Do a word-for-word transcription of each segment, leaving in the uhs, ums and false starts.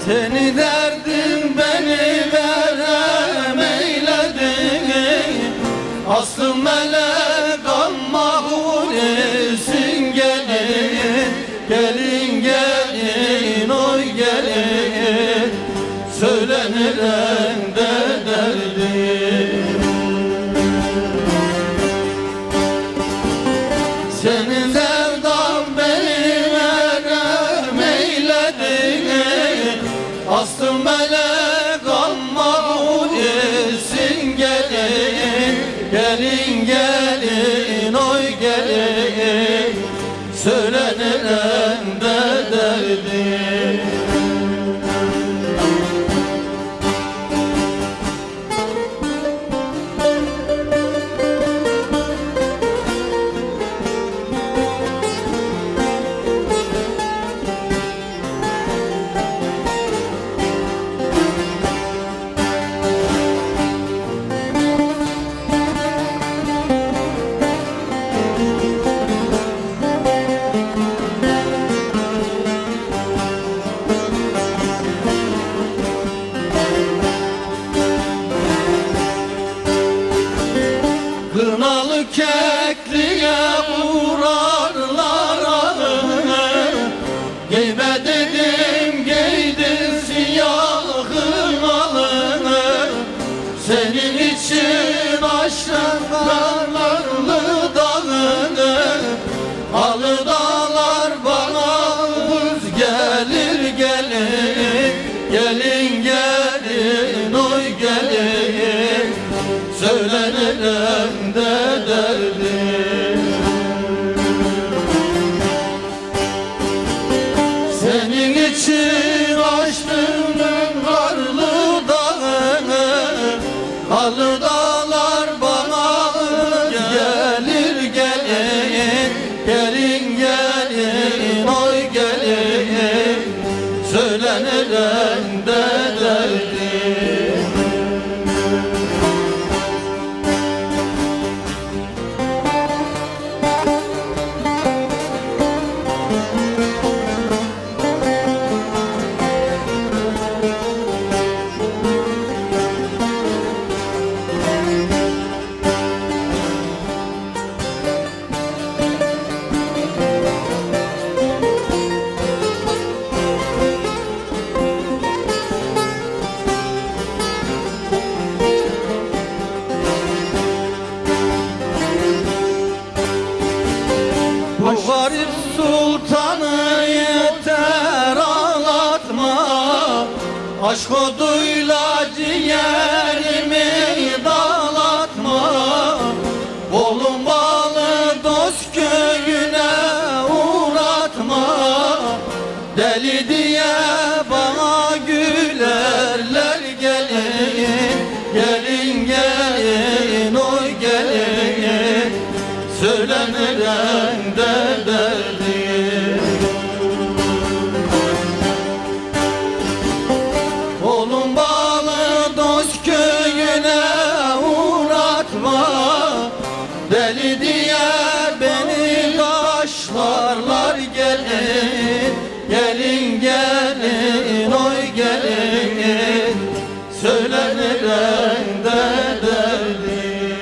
Seni derdin beni verem eyledi. Aslı melek amma hulesin gelin. Gelin gelin oy gelin. Söylenir hem de derdim. Senin sevdan beni verem eyledi. Aslı melek amma hulesin gelin. Gelin gelin oy gelin. Söylenir hem de derdim. Kınalı kekliğe vurarlar ağını. Giyme dedim giydin siyah kınalı. Senin için açtım karlarlı dağını. Halı dağlar bana buz gelir gelin. Gelin gelin oy gelin. Söylenir hem de derdim. Senin için açtım karlı dağını. Halı dağlar bana gelir gelin. Gelin gelin oy gelin. Söylenir hem de derdim. Bu garip sultanı yeter ağlatma. Aşk oduyla ciğerimi dağlatma. Bolun balı dost köyüne uğratma. Deli diye bana gülerler gelin. Gelin gelin oy gelin. Söylenir hem de derdim. Oğlum bağlı dost köyüne uğratma. Deli diye beni taşlarlar gelin. Gelin gelin oy gelin. Söylenir hem de derdim.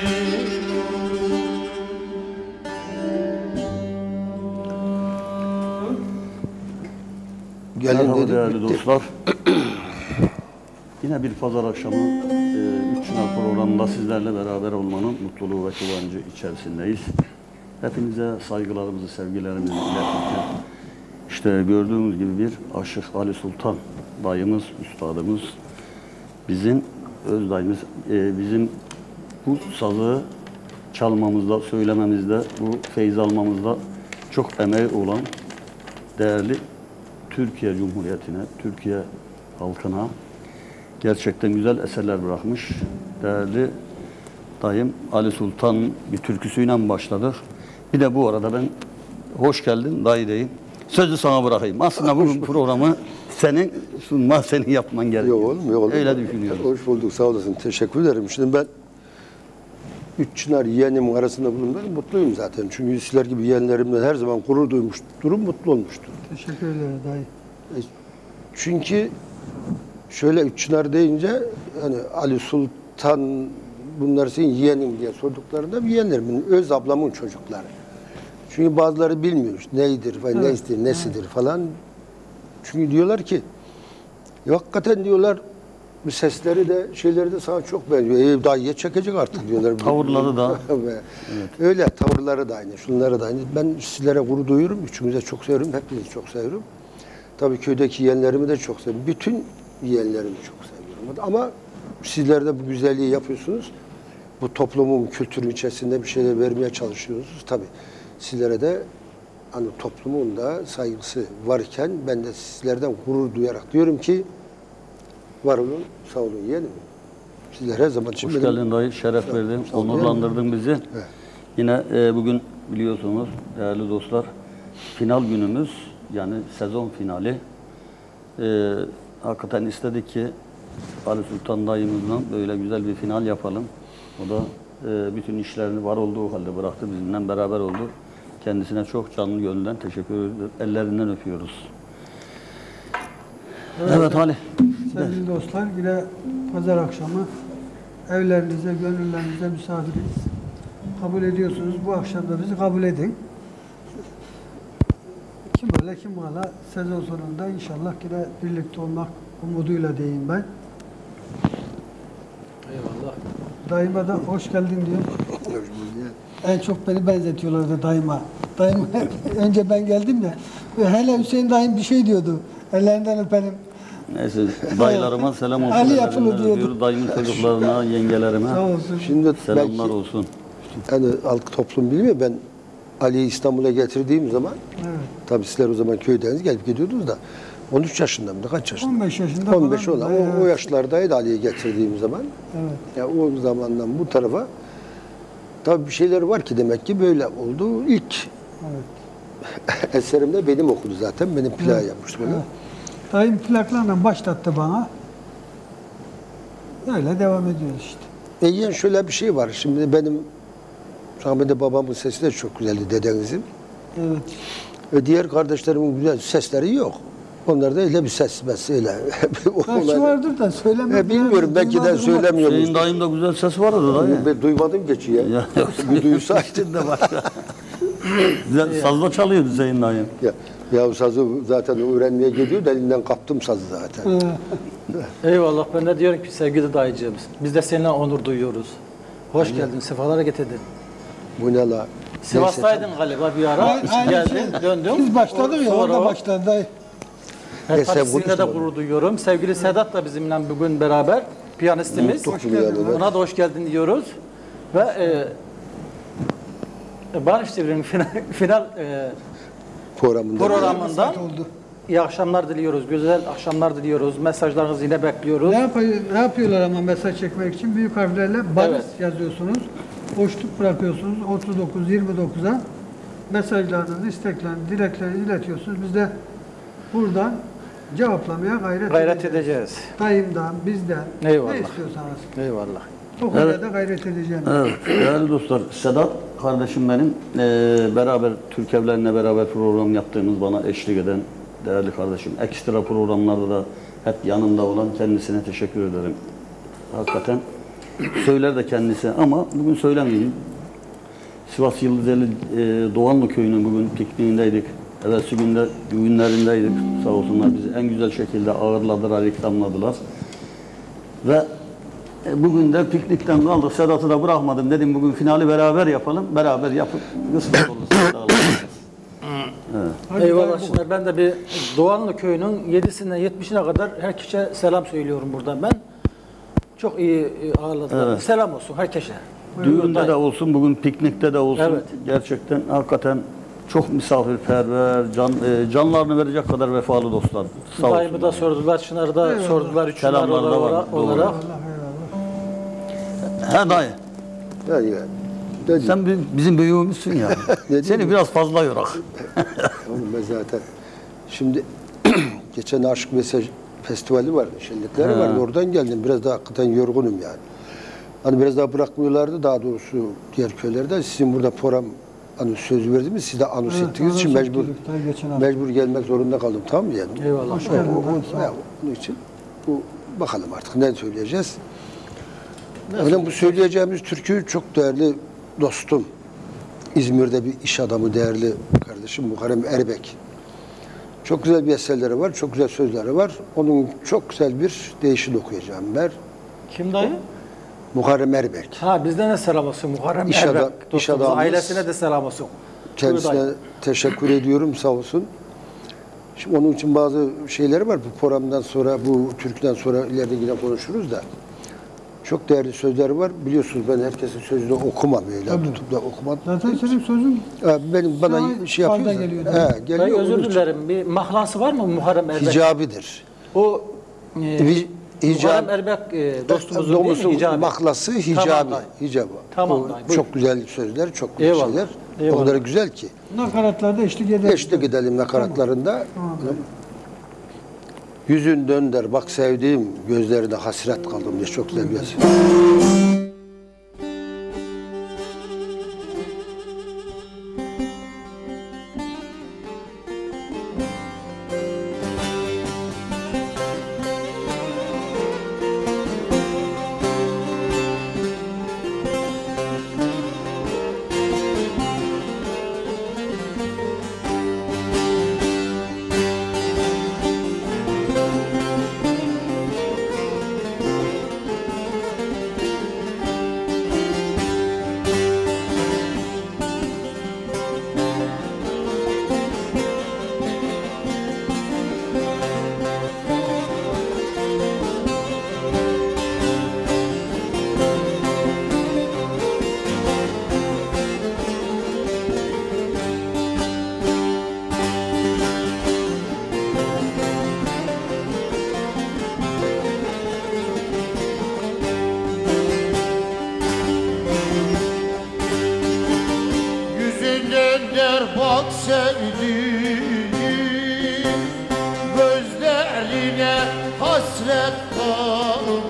Merhaba Gelin değerli bitti. dostlar. Yine bir pazar akşamı e, Üç Çınar programında sizlerle beraber olmanın mutluluğu ve kıvancı içerisindeyiz. Hepinize saygılarımızı, sevgilerimizi iletirken işte gördüğümüz gibi bir Aşık Ali Sultan dayımız, üstadımız, bizim öz dayımız, e, bizim bu sazı çalmamızda, söylememizde, bu feyiz almamızda çok emeği olan değerli Türkiye Cumhuriyeti'ne, Türkiye halkına gerçekten güzel eserler bırakmış. Değerli dayım Ali Sultan bir türküsüyle başladık. Bir de bu arada ben hoş geldin dayı diyeyim. Sözü sana bırakayım. Aslında bu programı senin sunma, senin yapman gerekiyor. Yok oğlum, yok oğlum. Öyle düşünüyorum. Hoş bulduk, sağ olasın. Teşekkür ederim. Şimdi ben Üç Çınar yeğenimin arasında bulunmayı mutluyum zaten. Çünkü sizler gibi yeğenlerimle her zaman gurur duymuşturum, mutlu olmuştur. Teşekkür ederim dayı. Çünkü şöyle Üççınar deyince hani Ali Sultan bunlar senin yeğenin diye sorduklarında yeğenlerimin, öz ablamın çocukları. Çünkü bazıları bilmiyor neydir, evet. ne ister, nesidir falan. Çünkü diyorlar ki ya hakikaten diyorlar bu sesleri de şeyleri de sana çok benziyor. E, dayıya çekecek artık diyorlar. Tavırları da. Evet. Öyle tavırları da aynı, şunları da aynı. Ben sizlere gurur duyuyorum. Üçünüze çok seviyorum. Hepinizi çok seviyorum. Tabii köydeki yeğenlerimi de çok seviyorum. Bütün yeğenlerimi çok seviyorum. Ama sizler de bu güzelliği yapıyorsunuz. Bu toplumun kültürü içerisinde bir şeyler vermeye çalışıyorsunuz. Tabii sizlere de hani toplumun da saygısı varken ben de sizlerden gurur duyarak diyorum ki var olun, sağ olun yeğenim. Sizler her zaman için Hoş benim... geldin dayı, şeref verdin, onurlandırdın bizi. Evet. Yine e, bugün biliyorsunuz değerli dostlar, final günümüz, yani sezon finali. E, hakikaten istedik ki Ali Sultan dayımızla böyle güzel bir final yapalım. O da e, bütün işlerini var olduğu halde bıraktı, bizimle beraber oldu. Kendisine çok canlı gönülden teşekkür ediyoruz, ellerinden öpüyoruz. Evet, evet Ali. Sevgili dostlar, yine pazar akşamı evlerinize, gönüllerinize misafiriz. Kabul ediyorsunuz. Bu akşam da bizi kabul edin. Kim öyle kim valla sezon sonunda inşallah yine birlikte olmak umuduyla diyeyim ben. Eyvallah. Dayıma da hoş geldin diyor. En çok beni benzetiyorlardı dayıma. Dayım önce ben geldim de hele Hüseyin dayım bir şey diyordu. Ellerinden öpelim. Neyse dayılarıma selam olsun. Ali yapılı diyordu. Dayımın çocuklarına, yengelerime Sağ olsun. Şimdi selamlar belki, olsun. yani halk toplum bilmiyor. Ben Ali'yi İstanbul'a getirdiğim zaman, Evet. tabii sizler o zaman köydeniz gelip gidiyordunuz da on üç yaşında mı? Kaç yaşında? on beş yaşında on beş falan. olan. Evet. O, o yaşlardaydı Ali'yi getirdiğim zaman. Evet. Ya o zamandan bu tarafa tabii bir şeyler var ki demek ki böyle oldu. İlk Evet. eserimde benim okudu zaten. Benim plağı Evet. yapmıştı bunu. Evet. Dayım plaklarla başlattı bana. Öyle devam ediyoruz işte. E yani şöyle bir şey var. Şimdi benim rahmetli babamın sesi de çok güzeldi, dedenizin. Evet. Ve diğer kardeşlerimin güzel sesleri yok. Onlarda öyle bir ses mesela. Belki vardır da söylemiyorum. E, bilmiyorum, belki de söylemiyorum. Senin dayım da güzel ses vardı dayı. Ben duymadım geçi ya. Ya, Bir duysaydım. içinde başka. Güzel, sazla çalıyordu senin dayın. Ya, ya sazı zaten öğrenmeye geliyor, elinden kaptım sazı zaten. Eyvallah. Ben de diyorum ki sevgili dayıcığımız, biz de seninle onur duyuyoruz. Hoş geldin, sefalara getirdin. Bu ne la? Sivas'taydın galiba bir ara. Aynı Geldin, şey. döndün. Biz başladık ya, Sonra orada o- başladı dayı. Evet, Neyse, tabii sizinle de konuşalım. gurur duyuyorum. Sevgili Sedat da bizimle bugün beraber, piyanistimiz. Unuttuk bunu yani, evet. Ona da hoş geldin diyoruz. Ve e, Barış Devri'nin final, final e, Programında. programından oldu. iyi akşamlar diliyoruz. Güzel akşamlar diliyoruz. Mesajlarınızı yine bekliyoruz. Ne, yapıyor, ne yapıyorlar ama mesaj çekmek için büyük harflerle Barış Evet. yazıyorsunuz. Boşluk bırakıyorsunuz. otuz dokuz yirmi dokuza mesajlarınızı, isteklerinizi, dileklerinizi iletiyorsunuz. Biz de buradan cevaplamaya gayret, Gayret edeceğiz. edeceğiz. Dayımdan, bizden, Eyvallah. ne istiyorsanız. Eyvallah. O konuda Evet. da gayret edeceğim. Evet, değerli dostlar, Sedat kardeşim benim, eee, beraber Türk Evleri'ne beraber program yaptığımız, bana eşlik eden değerli kardeşim. Ekstra programlarda da hep yanımda olan kendisine teşekkür ederim. Hakikaten söyler de kendisi ama bugün söylemeyeyim. Sivas Yıldızeli eee Doğanlı Köyü'nün bugün pikniğindeydik. Evvelsi günde düğünlerindeydik. Sağ olsunlar bizi en güzel şekilde ağırladılar, ikramladılar. Ve e, bugün de piknikten kaldık. Sedat'ı da bırakmadım. Dedim bugün finali beraber yapalım. Beraber yapıp kısmet olursa dağılacağız. Hadi Eyvallah. dayı, Şimdi ben de bir Doğanlı Köyü'nün yedisinden yetmişine kadar herkese selam söylüyorum buradan ben. Çok iyi e, ağırladılar. Evet. Selam olsun herkese. Düğünde de olsun, bugün piknikte de olsun. Evet. Gerçekten hakikaten çok misafirperver, can, e, canlarını verecek kadar vefalı dostlar. Sağ Dayımı da olsunlar. sordular, Çınar'ı da Eyvallah. sordular. Üç Çınar Selamlar da var, olarak. doğru. olarak. Allah eyvallah. He dayı, Yani, yani. Dedi. sen bi- bizim büyüğümüzsün ya. Ne Seni diyeyim? biraz fazla yorak. Oğlum ben zaten şimdi geçen Aşk Mesaj Festivali vardı, şenlikleri He. vardı. Oradan geldim. Biraz daha hakikaten yorgunum yani. Hani biraz daha bırakmıyorlardı daha doğrusu diğer köylerde. Sizin burada program hani söz verdiniz, siz de anons Evet, ettiğiniz için anons mecbur ettik daha geçen hafta. mecbur gelmek zorunda kaldım, tamam mı yani? Eyvallah. Hoş O- geldin. o- dayı, o- sağ ol. ya, onun için Bu bakalım artık ne söyleyeceğiz. Efendim bu söyleyeceğimiz türkü çok değerli dostum. İzmir'de bir iş adamı, değerli kardeşim Muharrem Erbek. Çok güzel bir eserleri var, çok güzel sözleri var. Onun çok güzel bir deyişini okuyacağım ben. Kim dayı? Muharrem Erbek. Ha bizden de selam olsun Muharrem İş Erbek adam- iş dostumuz. adamımız. Ailesine de selam olsun. Kendisine Buyur dayı. teşekkür ediyorum, sağ olsun. Şimdi onun için bazı şeyleri var. Bu programdan sonra, bu türküden sonra ileride yine konuşuruz da. Çok değerli sözleri var. Biliyorsunuz ben herkesin sözünü okumam öyle. Tabii. Tutup da okumam. Zaten senin sözün Ha, benim bana Şahit şey yapıyor. falda da- geliyor. He, geliyor. Dayı Onun özür için dilerim. Bir mahlası var mı Muharrem Erbek? Hicabidir. O e, Vi- hicab- Muharrem Erbek e, dostumuzun değil Domuzun mi? Hicabi. mahlası hicabi. Tamam dayı. Hicabı. Tamam O dayı, buyur. çok güzel sözler, çok güzel Eyvallah. şeyler. Eyvallah. O kadar güzel ki. nakaratlarda eşlik eder. Eşlik gidelim nakaratlarında. Yüzün dönder bak sevdiğim gözlerine hasret kaldım diye çok güzel bir yazı. Yüzünden der bak sevdiğim gözlerine hasret kaldım.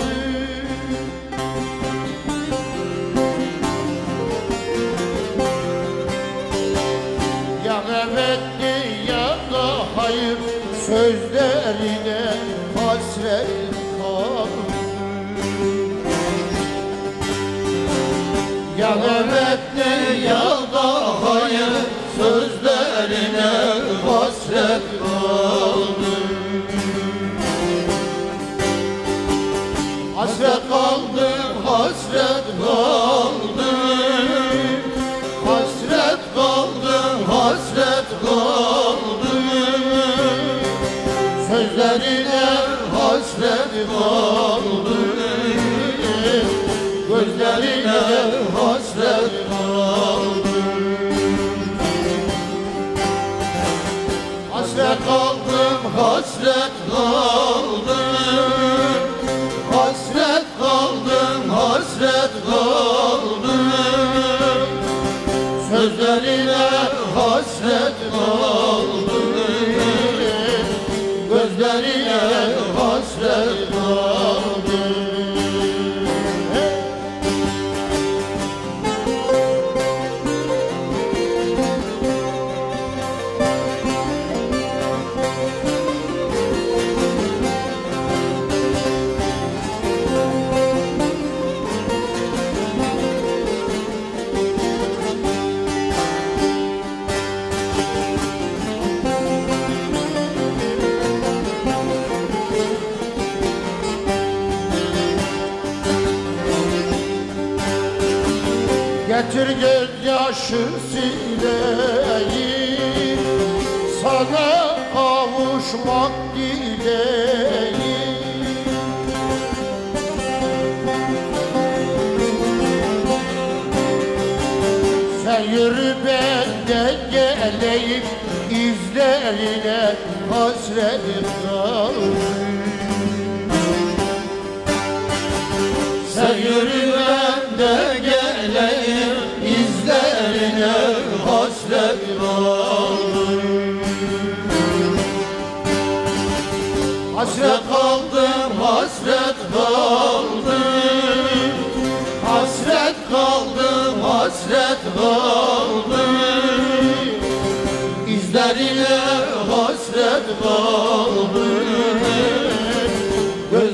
Ya evetti ya da hayır sözlerine hasret kaldım. Ya evet de ya da hayır sözlerine hasret kaldım. Hasret kaldım, hasret kaldım. Hasret kaldım, hasret kaldım. Sözlerine hasret kaldım. Gözlerine hasret kaldım. Hasret kaldım, hasret kaldım. Hasret kaldım, hasret kaldım. Sözlerine hasret kaldım. Gözlerine hasret kaldım. Getir gözyaşı sileyim, sana kavuşmak dileyim. Sen yürü ben de geleyim, izlerine hasretim kaldım. Sen yürü ben de geleyim, izlerine hasret kaldım. Hasret kaldım, hasret kaldım. Hasret kaldım, hasret kaldım. İzlerine hasret kaldım. Göz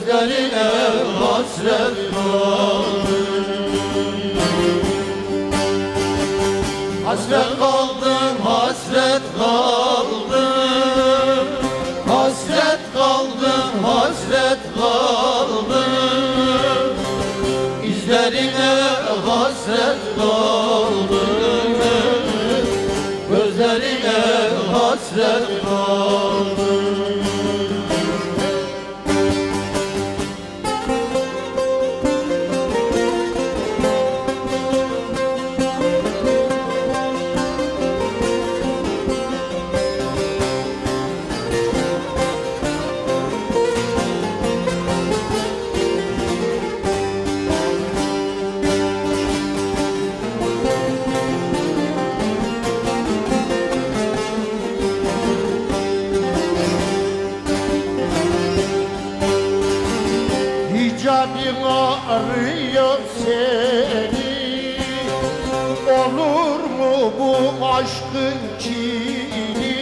hasret kaldım, izlerine hasret kaldım, gözlerine hasret kaldım. Hicabın arıyor seni, olur mu bu aşkın kini?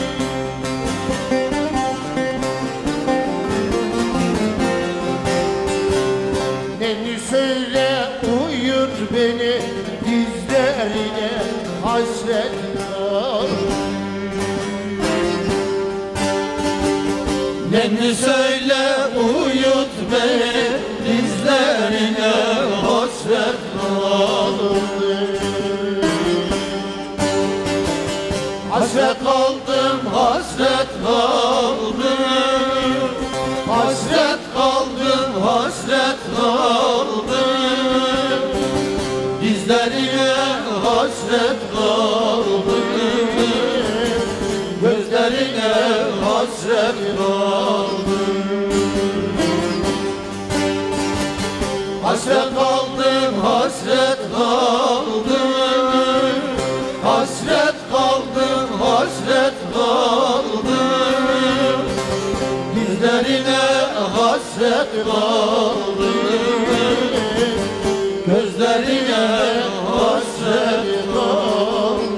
Neni söyle uyut beni, dizlerine hasret kaldım. Neni söyle uyut beni, dizlerine hasret kaldım. Hasret kaldım, hasret kaldım, hasret kaldım, hasret kaldım, dizlerine hasret kaldım, gözlerine hasret kaldım. Hasret kaldım, hasret kaldım, hasret kaldım, hasret kaldım, dizlerine hasret kaldım, gözlerine hasret kaldım.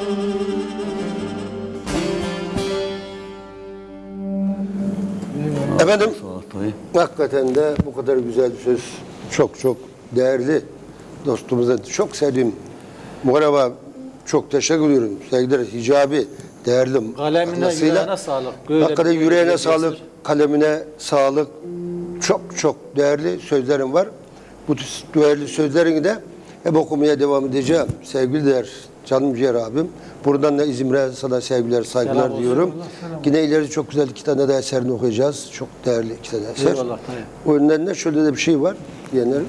Efendim, Suat Bey. hakikaten de bu kadar güzel söz çok çok değerli dostumuza çok sevdiğim Muharrem abi çok teşekkür ediyorum. Sevgiler Hicabi değerli Kalemine, anlasıyla. yüreğine sağlık. Böyle Hakikaten bir- yüreğine bir- sağlık, kalemine sağlık. Çok çok değerli sözlerim var. Bu değerli sözlerini de hep okumaya devam edeceğim. Sevgili değer canım ciğer abim. Buradan da İzmir'e sana sevgiler, saygılar Selam olsun. diyorum. Yine ileride çok güzel iki tane de eserini okuyacağız. Çok değerli iki tane eser. Eyvallah, tabii. O önlerinde şöyle de bir şey var diyenlerin.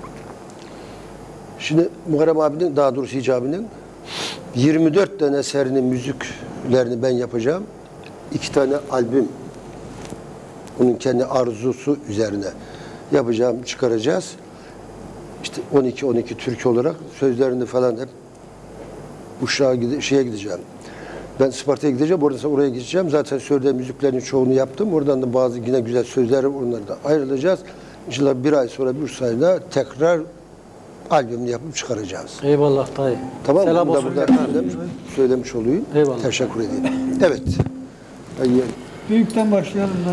Şimdi Muharrem abinin, daha doğrusu Hicabi'nin yirmi dört tane eserinin müziklerini ben yapacağım. İki tane albüm onun kendi arzusu üzerine yapacağım, çıkaracağız. İşte on iki on iki türkü olarak sözlerini falan hep Uşak'a gide şeye gideceğim. Ben Isparta'ya gideceğim, oradan oraya gideceğim. Zaten söylediğim müziklerin çoğunu yaptım. Oradan da bazı yine güzel sözler var, onları da ayrılacağız. İnşallah bir ay sonra, bir üç ayda tekrar albümünü yapıp çıkaracağız. Eyvallah dayı. Tamam mı? Selam Bunu da olsun. burada söylemiş, söylemiş olayım. Eyvallah. Teşekkür edeyim. Evet. Hayır. Büyükten başlayalım da.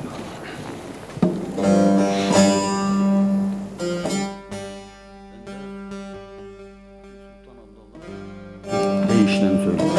Değişlerini söyle.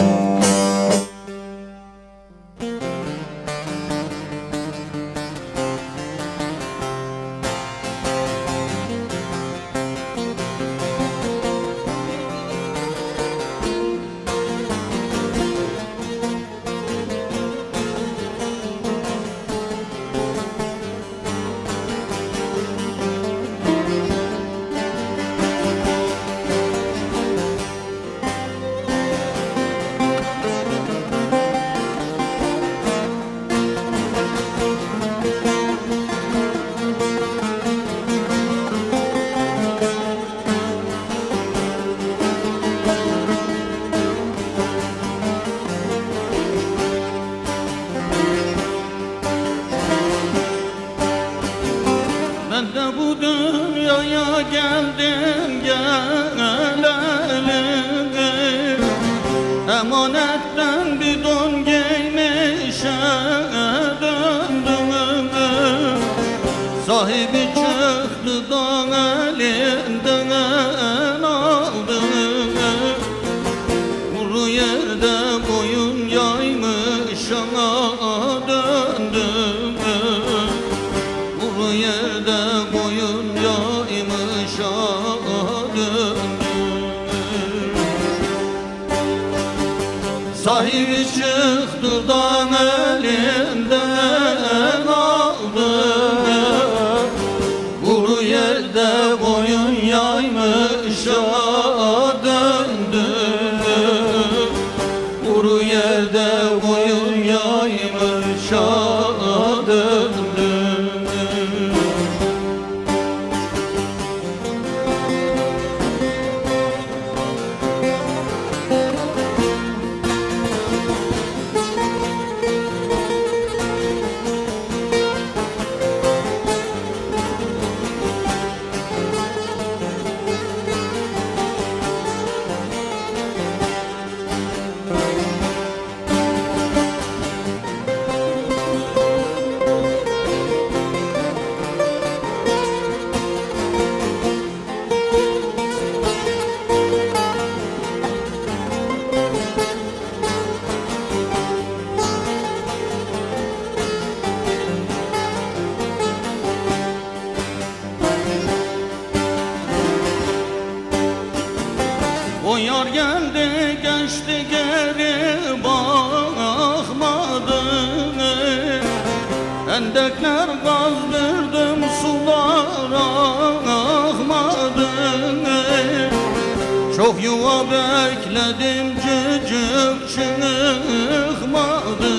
Ben de bu dünyaya geldim geleli, emanetten bir don giymişe döndüm. Sahibi çıktı da elinden aldı, kuru yerde boyun yaymış ana döndüm. yerde koyun yaymışa döndüm. Sahibi çıktı da elinden aldı, kuru yerde koyun yaymışa döndü. Kuru yerde koyun yaymışa döndü. O yar geldi geçti geri bakmadı. Hendekler kazdırdım sular akmadı. Çok yuva bekledim cücük çıkmadı.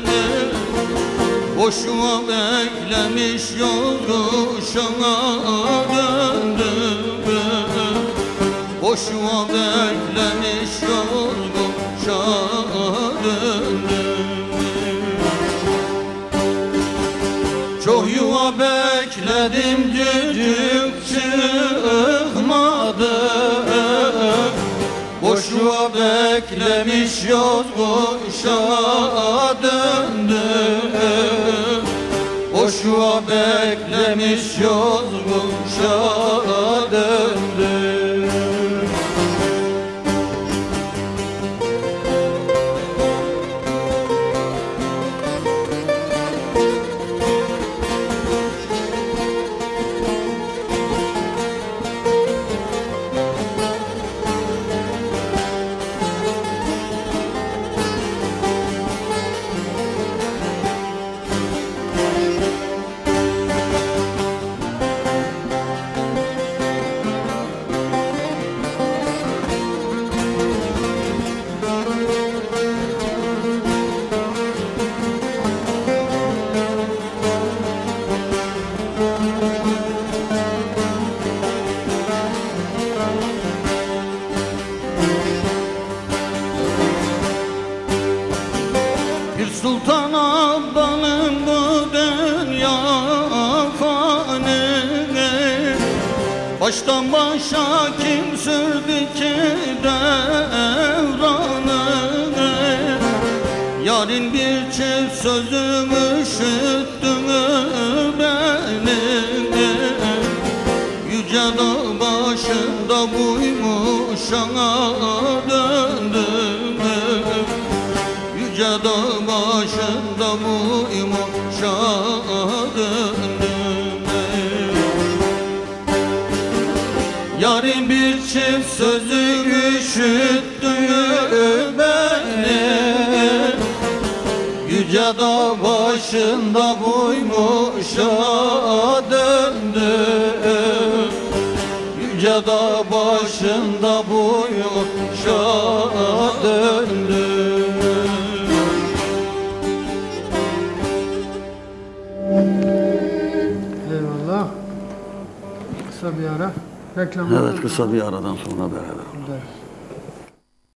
Boş yuva beklemiş yoluşana döndüm. Boş yuva beklemiş yoluşa döndüm. Çok yuva bekledim cücük çıkmadı. Boş yuva beklemiş yoluşa döndüm. Boş yuva beklemiş yoluşa döndüm. Sultan Abdal'ın bu dünya fani, baştan başa kim sürdü ki devranı? Yarın bir çift sözüm üşüttü beni. Yüce dağ başında buymuşana döndüm. Yüce dağ başında buymuşa döndüm. Yarın bir çift sözü üşüttü beni. Yüce dağ başında buymuşa döndüm. Yüce dağ başında buymuşa döndüm. Eyvallah. Kısa bir ara. Reklam. Evet, kısa bir aradan sonra beraber. Evet.